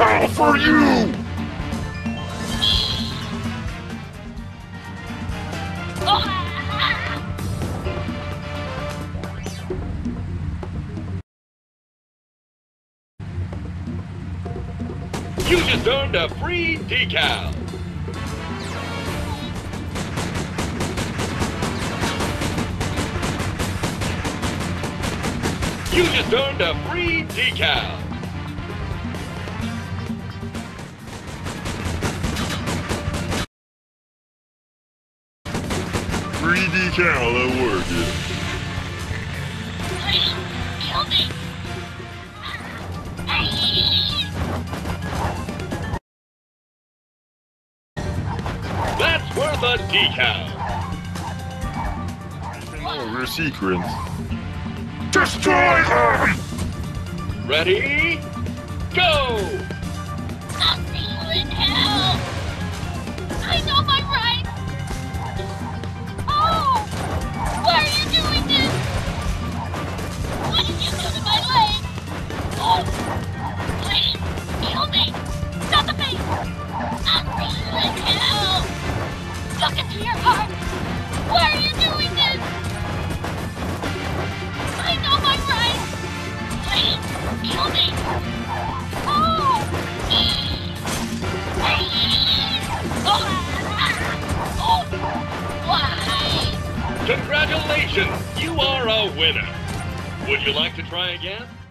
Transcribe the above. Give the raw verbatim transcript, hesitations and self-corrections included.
decal for you! You just earned a free decal. You just earned a free decal. Free decal at work, yeah. Please, kill me. That's worth a decal. Oh, we're secrets. Destroy them! Ready? Go! I'll see you in hell. I know my rights. Oh! Why are you doing this? What did you do to my leg? Oh! Please, kill me. Not the face. I'll see you in hell. Look into your heart. Why are you doing this? I know my rights. Please, kill me. Oh! Oh! Why? Congratulations! You are a winner. Would you like to try again?